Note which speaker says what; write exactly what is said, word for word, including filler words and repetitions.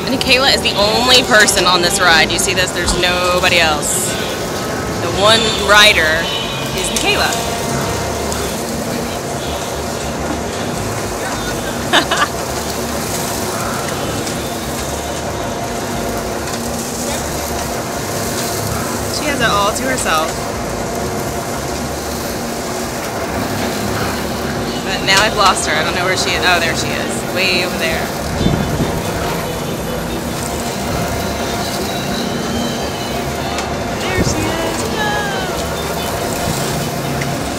Speaker 1: Nakaelah is the only person on this ride. You see this? There's nobody else. The one rider is Nakaelah. She has it all to herself. But now I've lost her. I don't know where she is. Oh, there she is. Way over there.